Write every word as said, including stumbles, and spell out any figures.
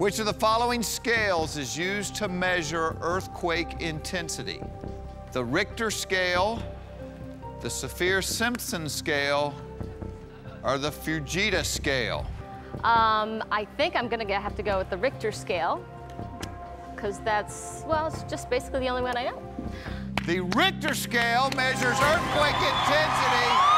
Which of the following scales is used to measure earthquake intensity? The Richter scale, the Saffir-Simpson scale, or the Fujita scale? Um, I think I'm gonna have to go with the Richter scale, because that's, well, it's just basically the only one I know. The Richter scale measures earthquake intensity